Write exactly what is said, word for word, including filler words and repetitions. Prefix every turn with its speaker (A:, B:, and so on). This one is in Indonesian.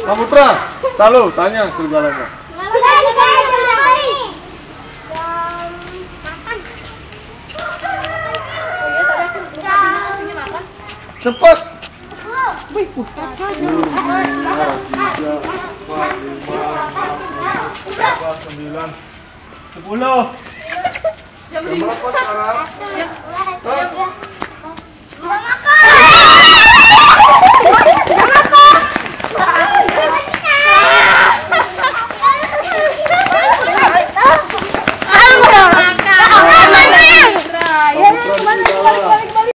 A: Samutra, selalu tanya segalanya. Cepat.
B: Wih, bukan saja.
A: Sembilan, sepuluh. Jam berapa sekarang?
C: Makan.